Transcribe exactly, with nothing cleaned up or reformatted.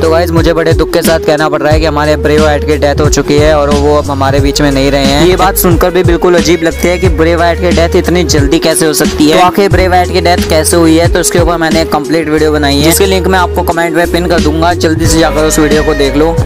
तो गाइस मुझे बड़े दुख के साथ कहना पड़ रहा है कि हमारे ब्रे वाइट की डेथ हो चुकी है और वो अब हमारे बीच में नहीं रहे हैं। ये बात सुनकर भी बिल्कुल अजीब लगती है कि ब्रे वाइट की डेथ इतनी जल्दी कैसे हो सकती है। तो आखिर ब्रे वाइट की डेथ कैसे हुई है, तो इसके ऊपर मैंने एक कंप्लीट वीडियो बनाई है जिसकी लिंक मैं आपको कमेंट में पिन कर दूंगा। जल्दी से जाकर उस वीडियो को देख लो।